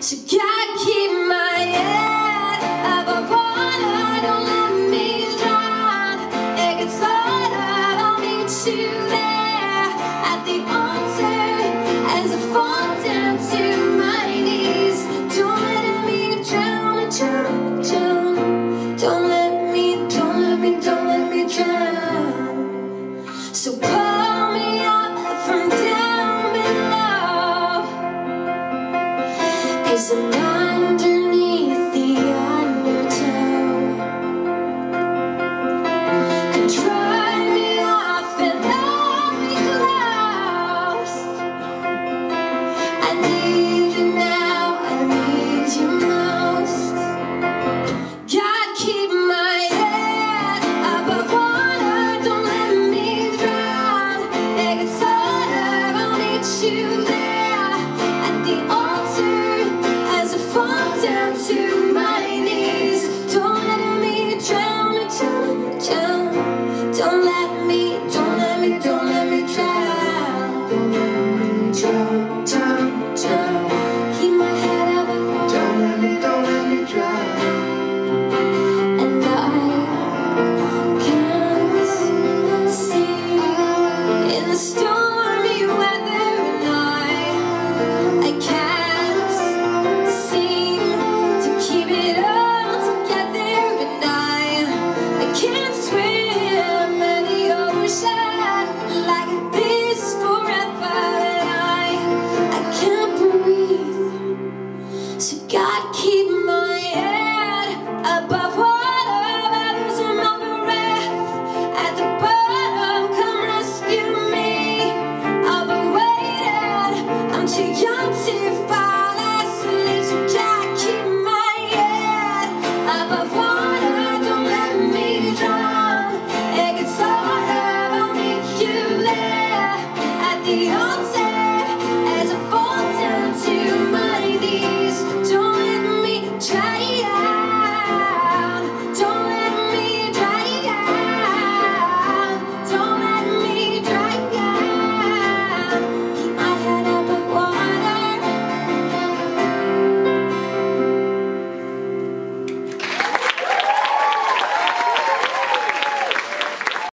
So God, keep my head above water, don't let me drown. It gets harder, I'll meet you there at the altar as I fall down to my knees. Don't let me drown, drown, drown. Don't let me drown. So pull me up from down below, 'cause I'm underneath the undertow. Dry me off and let me close. I need you now, I need you most. God, keep my head above water, don't let me drown. It gets harder, I'll meet you there at the altar as I fall down to my knees. Don't let me drown, drown, drown. Don't let me drown. Don't let me drown.